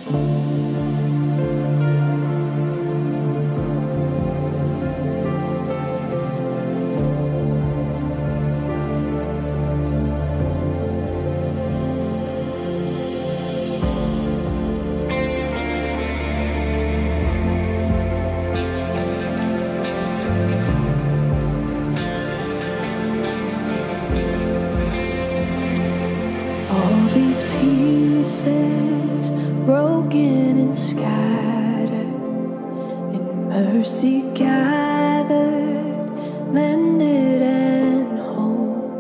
These pieces broken and scattered, in mercy gathered, mended and whole,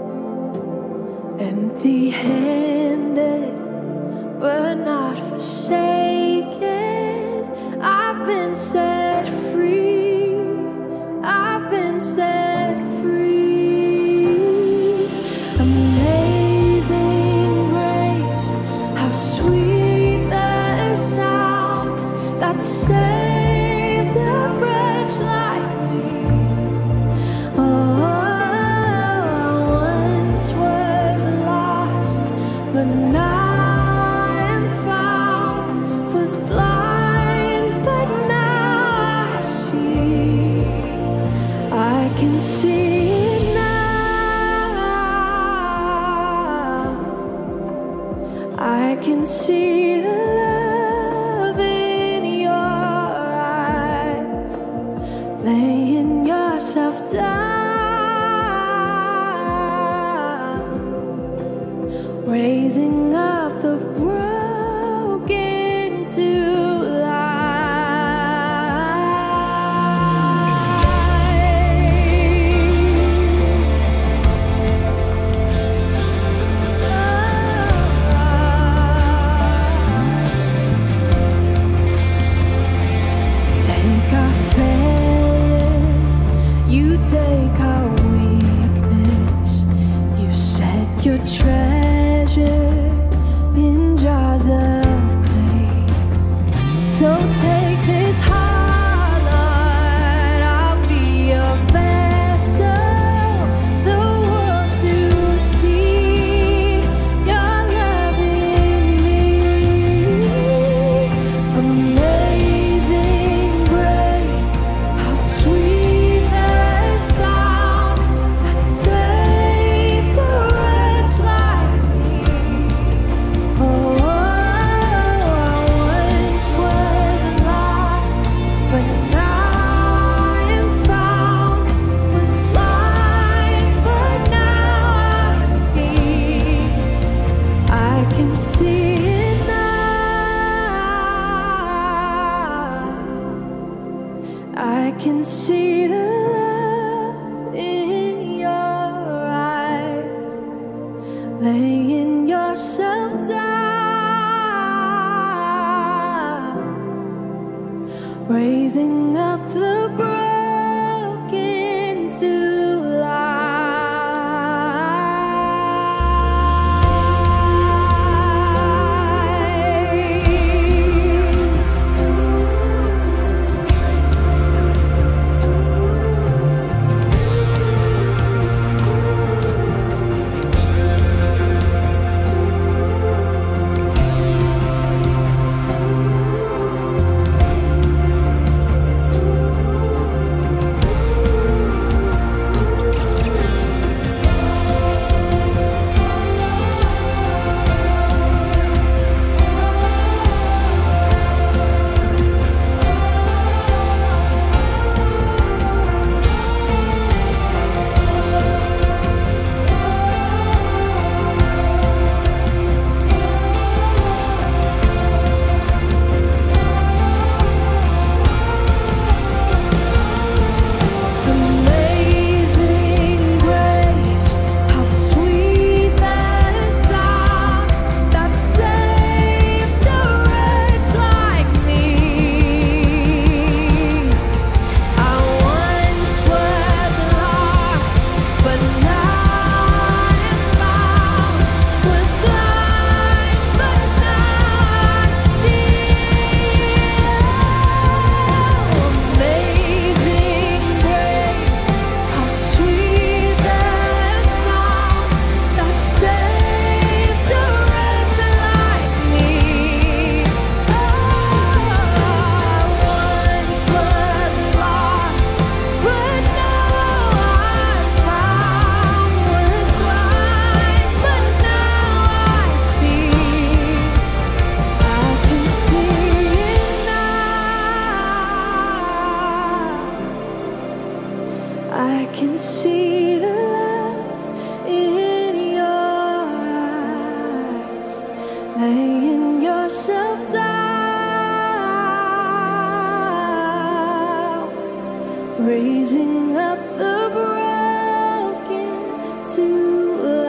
empty-handed but not forsaken. I've been set free, I've been set free. Amazing grace, how sweet the sound that saved a wretch like me. Oh, I once was lost, but now I am found. Was blind, but now I see. I can see it now. I can see the love in your eyes, laying yourself down, raising up the broken to life. Take our failure, you take our weakness. You set your treasure in jars of clay. So take this heart, Lord, I'll be your vessel, the world to see your love in me. Amazing grace, how sweet the sound that saved a wretch like me. Oh, I once was lost, but now I am found. Was blind, but now I see. I can see it now. I can see the love in your eyes, laying yourself down, raising up the broken to life. laying yourself down, raising up the broken to life.